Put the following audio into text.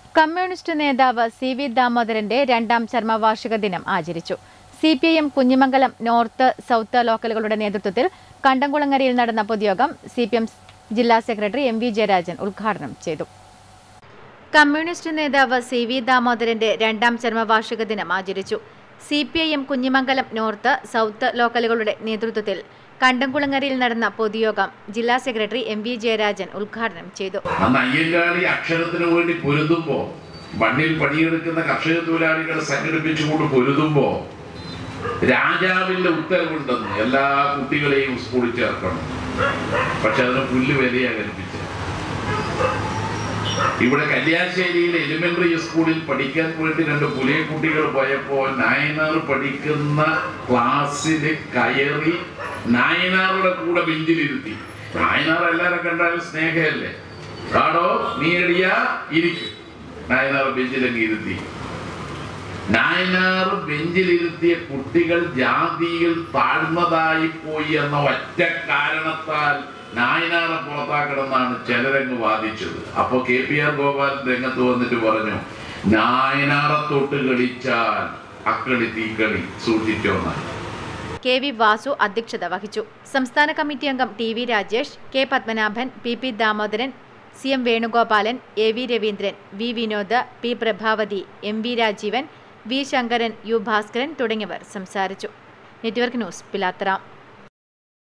Communist നേതാവ് CV ദാമോദരന്റെ രണ്ടാം ചരമവാർഷിക ദിനം ആചരിച്ചു. CPIM കുഞ്ഞിമംഗലം നോർത്ത് സൗത്ത് ലോക്കലുകളുടെ നേതൃത്വത്തിൽ കണ്ടംകുളങ്ങരയിൽ നടന്ന പൊതുയോഗം CPM ജില്ലാ സെക്രട്ടറി MV ജയരാജൻ ഉദ്ഘാടനം ചെയ്തു. കമ്മ്യൂണിസ്റ്റ് നേതാവ് CV ദാമോദരന്റെ രണ്ടാം ചരമവാർഷിക ദിനം ആചരിച്ചു. CPIM കുഞ്ഞിമംഗലം നോർത്ത് സൗത്ത് ലോക്കലുകളുടെ നേതൃത്വത്തിൽ കണ്ടംകുളങ്ങരയിൽ നടന്ന പൊതുയോഗം ജില്ലാ സെക്രട്ടറി MV ജയരാജൻ ഉദ്ഘാടനം ചെയ്തു. അയ്യങ്കാളി അക്ഷരത്തിന് വേണ്ടി പൊരുതുമ്പോൾ മണ്ണിൽ പണിയെടുക്കുന്ന കർഷക തൊഴിലാളികളെ സംഘടിപ്പിച്ചുകൊണ്ട് പൊരുതുമ്പോൾ രാജാവിന്റെ ഉത്തരവുണ്ടെന്ന് എല്ലാ കുട്ടികളെയും സ്കൂളിൽ ചേർക്കണം. പക്ഷെ അതിന് പുല്ല് വിലയാ കൽപ്പിച്ചത്. ഇവിടെ കല്യാശ്ശേരിയിലെ എലിമെന്ററി സ്കൂളിൽ പഠിക്കാൻ വേണ്ടി 2 പുലിയ കുട്ടികൾ പോയപ്പോൾ നായനാർ പഠിക്കുന്ന ക്ലാസ്സിൽ കയറി നായനാറുടെ കൂടെ ബെഞ്ചിലിരുത്തി. നായനാർ എല്ലാവരും കണ്ടാലും സ്നേഹമല്ലേ, കാടോ നീ എടിയാ ഇരിക്കും. നായനാർ ബെഞ്ചിലങ്ങ് ഇരുത്തി. നായനാർ ബെഞ്ചിലിരുത്തിയ കുട്ടികൾ ജാതിയിൽ താഴ്ന്നതായി പോയി എന്ന ഒറ്റ കാരണത്താൽ നായനാറെ പുറത്താക്കണമെന്നാണ് ചിലരങ്ങ് വാദിച്ചത്. അപ്പൊ KPR ഗോപാലൻ രംഗത്ത് വന്നിട്ട് പറഞ്ഞു, നായനാറെ തൊട്ട് കളിച്ചാൽ അക്കളി തീക്കളി സൂക്ഷിച്ചോന്നാണ്. KV വാസു അധ്യക്ഷത വഹിച്ചു. സംസ്ഥാന കമ്മിറ്റി അംഗം TV Rajesh, K Padmanabhan, PP Damodaran, CM Venugopalan, AV Raveendran, V Vinod, P Prabhavati, MV Rajeevan, V Sankaran, U Bhaskaran തുടങ്ങിയവർ സംസാരിച്ചു. Network news Pilathara.